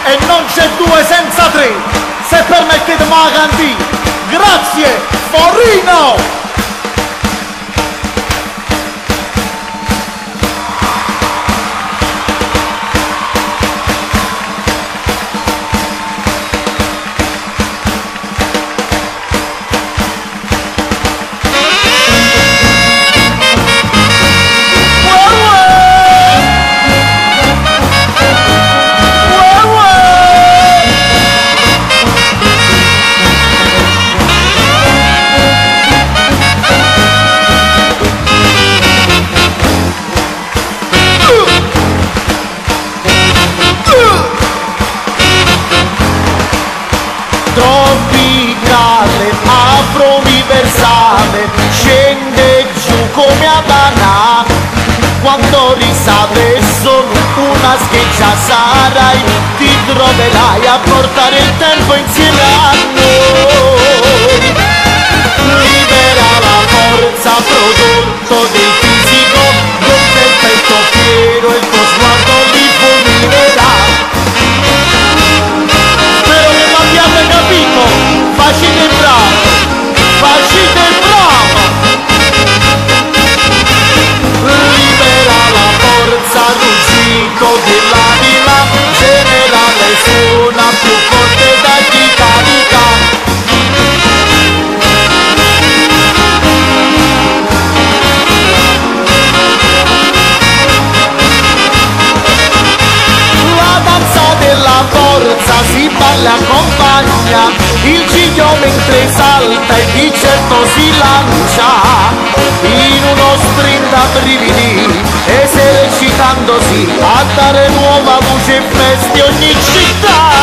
e non c'è due senza tre. Se permettetemi a cantare, grazie Forino! Tropicale, afro-universale, scende giù come a banana. Quando risate sono una scheggia sarai, ti troverai a portare il tempo insieme a noi. Libera la forza prodotto del fisico, gonfia il petto fiero, il tuo sguardo li fulminerà. Capito? Facite bravo! Facite bravo! Libera la forza, ruggito dell'anima, generale suona più forte da chi carica. La danza della forza si balla accompagna, il ciglio mentre salta e di certo si lancia in uno sprint a brividi, esercitandosi a dare nuova luce e feste ogni città.